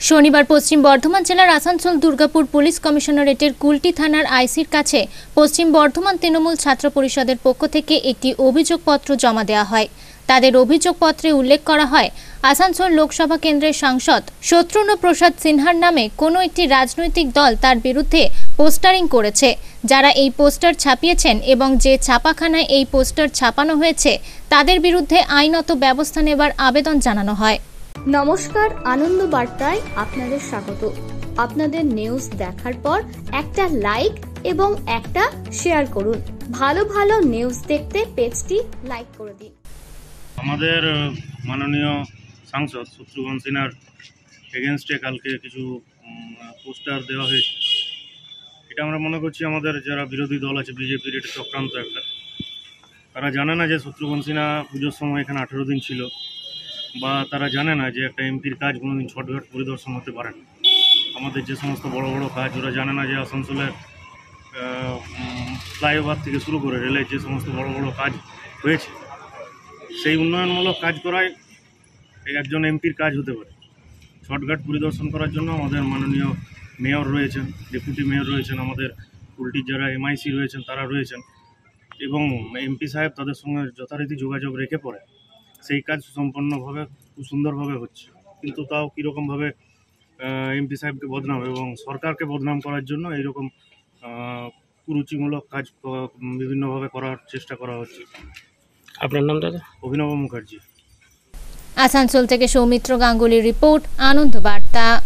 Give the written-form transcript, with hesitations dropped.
শনিবার পশ্চিম বর্ধমান জেলার আসানসোল দুর্গাপুর পুলিশ কমিশনারেটের কুলটি থানার আইসির কাছে পশ্চিম বর্ধমান তৃণমূল ছাত্র পরিষদের পক্ষ থেকে একটি অভিযোগপত্র জমা দেওয়া হয়। তাদের অভিযোগপত্রে উল্লেখ করা হয়, আসানসোল লোকসভা কেন্দ্রের সাংসদ শত্রুঘ্ন প্রসাদ সিনহার নামে কোনো একটি রাজনৈতিক দল তার বিরুদ্ধে পোস্টারিং করেছে। যারা এই পোস্টার ছাপিয়েছেন এবং যে ছাপাখানায় এই পোস্টার ছাপানো হয়েছে তাদের বিরুদ্ধে আইনত ব্যবস্থা নেবার আবেদন জানানো হয়। নমস্কার, আনন্দবার্তায় আপনাদের স্বাগত। আপনাদের নিউজ দেখার পর একটা লাইক এবং একটা শেয়ার করুন। ভালো ভালো নিউজ দেখতে পেজটি লাইক করে দিন। আমাদের মাননীয় সাংসদ শত্রুঘ্ন সিনহার এগেনস্টে কালকে কিছু পোস্টার দেওয়া হয়েছে। এটা আমরা মনে করছি আমাদের যারা বিরোধী দল আছে বিজেপির এটা চক্রান্ত একটা। তারা জানে না যে শত্রুঘ্ন সিনহা পুজোর সময় এখানে 18 দিন ছিল, বা তারা জানে না যে একটা এমপির কাজ কোনোদিন ছটঘাট পরিদর্শন হতে পারে না। আমাদের যে সমস্ত বড় বড় কাজ ওরা জানে না যে আসানসোলের ফ্লাইওভার থেকে শুরু করে রেলের যে সমস্ত বড় বড় কাজ হয়েছে সেই উন্নয়নমূলক কাজ করায় একজন এমপির কাজ হতে পারে। ছটঘাট পরিদর্শন করার জন্য আমাদের মাননীয় মেয়র রয়েছেন, ডেপুটি মেয়র রয়েছেন, আমাদের কুলটির যারা এমআইসি রয়েছেন তারা রয়েছেন, এবং এমপি সাহেব তাদের সঙ্গে যথারীতি যোগাযোগ রেখে পড়ে সেই কাজ সুসম্পন্নভাবে খুব সুন্দরভাবে হচ্ছে। কিন্তু তাও কীরকমভাবে এমপি সাহেবকে বদনাম এবং সরকারকে বদনাম করার জন্য এইরকম কুরুচিমূলক কাজ বিভিন্নভাবে করার চেষ্টা করা হচ্ছে। আপনার নাম দাদা? অভিনব মুখার্জি। আসানসোল থেকে সৌমিত্র গাঙ্গুলির রিপোর্ট, আনন্দবার্তা।